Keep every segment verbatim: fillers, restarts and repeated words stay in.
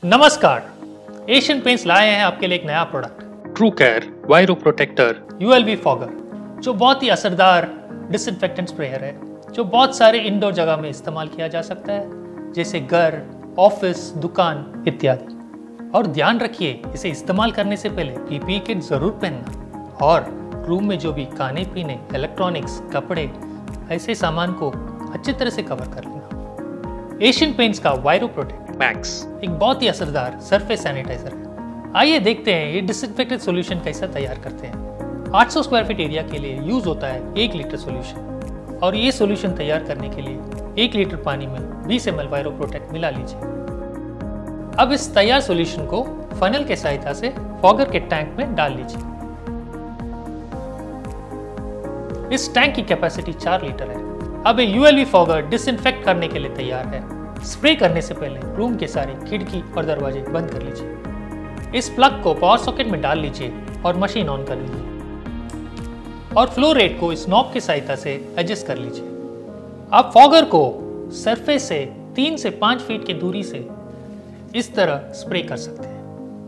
नमस्कार, Asian paints लाए हैं आपके लिए एक नया product true care viro protector ULV fogger, जो बहुत ही असरदार डिसइंफेक्टेंट स्प्रेयर है जो बहुत सारे इंडोर जगह में इस्तेमाल किया जा सकता है, जैसे घर, ऑफिस, दुकान इत्यादि। और ध्यान रखिए, इसे इस्तेमाल करने से पहले पीपीई किट जरूर पहनना और रूम में जो भी खाने पीने, इलेक्ट्रॉनिक्स, कपड़े, ऐसे सामान को अच्छी तरह से कवर कर लेना। एशियन पेंट्स का वायरो प्रोटेक्ट मैक्स एक बहुत ही असरदार सरफेस सैनिटाइजर है। आइए देखते हैं ये डिसइंफेक्टेड सॉल्यूशन कैसा तैयार करते हैं। आठ सौ स्क्वायर फीट एरिया के लिए यूज होता है एक लीटर सॉल्यूशन, और ये सॉल्यूशन तैयार करने के लिए एक लीटर पानी में बीस एम एल वायरो प्रोटेक्ट मिला लीजिए। अब इस तैयार सॉल्यूशन को फनल के सहायता से फॉगर के टैंक में डाल लीजिए। इस टैंक की कैपेसिटी चार लीटर है। अब ये यूएलवी फॉगर डिसइंफेक्ट करने के लिए तैयार है। स्प्रे करने से पहले रूम के सारे खिड़की और दरवाजे बंद कर लीजिए। इस प्लग को पावर सॉकेट में डाल लीजिए और मशीन ऑन कर लीजिए और फ्लो रेट को इस नॉब की सहायता से एडजस्ट कर लीजिए। आप फॉगर को सरफेस से तीन से पांच फीट की दूरी से इस तरह स्प्रे कर सकते हैं।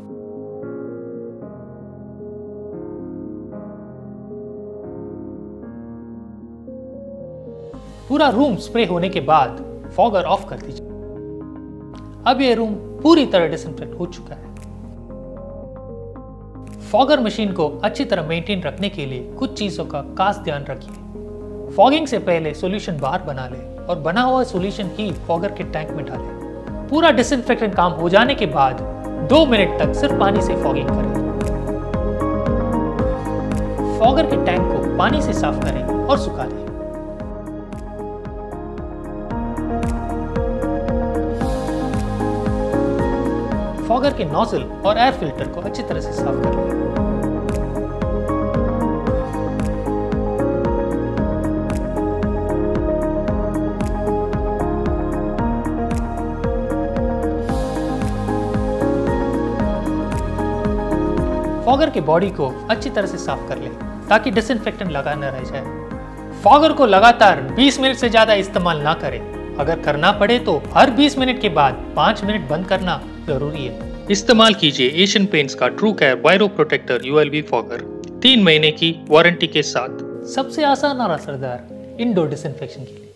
पूरा रूम स्प्रे होने के बाद फॉगर ऑफ कर दीजिए। अब यह रूम पूरी तरह डिसइंफेक्ट हो चुका है। फॉगर मशीन को अच्छी तरह मेंटेन रखने के लिए कुछ चीजों का खास ध्यान रखिए। फॉगिंग से पहले सॉल्यूशन बाहर बना ले और बना हुआ सॉल्यूशन ही फॉगर के टैंक में डालें। पूरा डिसइंफेक्टेंट काम हो जाने के बाद दो मिनट तक सिर्फ पानी से फॉगिंग करें। फॉगर के टैंक को पानी से साफ करें और सुखा दें। फॉगर के नोजल और एयर फिल्टर को अच्छी तरह से साफ कर लें। फॉगर के बॉडी को अच्छी तरह से साफ कर लें ताकि डिसइंफेक्टेंट लगा न रह जाए। फॉगर को लगातार बीस मिनट से ज्यादा इस्तेमाल ना करें। अगर करना पड़े तो हर बीस मिनट के बाद पाँच मिनट बंद करना जरूरी है। इस्तेमाल कीजिए एशियन पेंट्स का true care viro protector ULV fogger तीन महीने की वारंटी के साथ। सबसे आसान और असरदार इंडोर डिसइंफेक्शन के लिए।